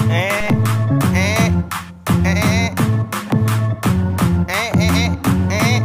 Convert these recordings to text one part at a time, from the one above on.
Eh, eh, eh, eh.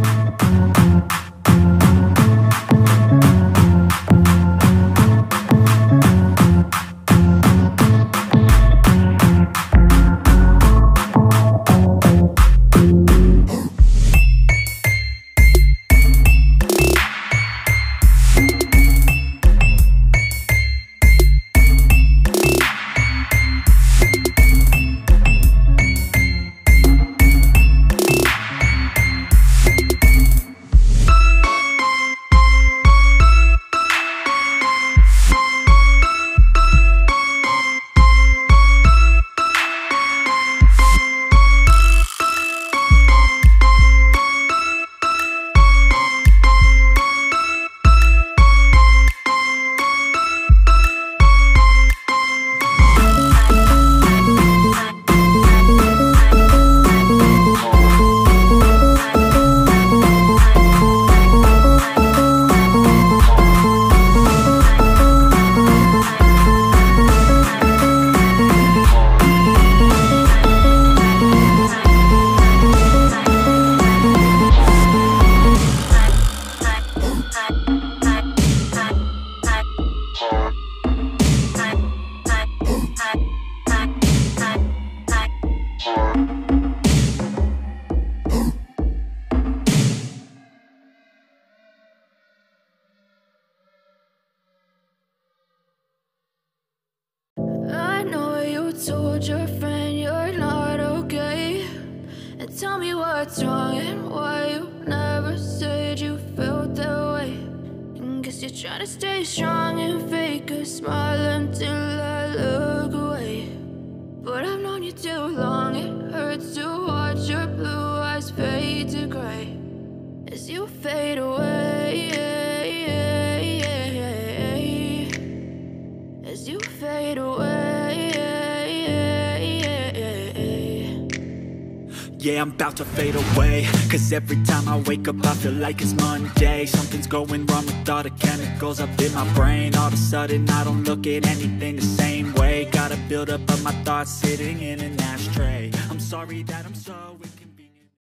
I know you told your friend you're not okay, and tell me what's wrong and why you never said you felt that way. And guess you're trying to stay strong and fake a smile until I look away. But I've known you too long, it hurts to watch your blue eyes fade to gray as you fade away, as you fade away. Yeah, I'm about to fade away, cause every time I wake up I feel like it's Monday. Something's going wrong with all the chemicals up in my brain. All of a sudden I don't look at anything the same way. Got a build up of my thoughts sitting in an ashtray. I'm sorry that I'm so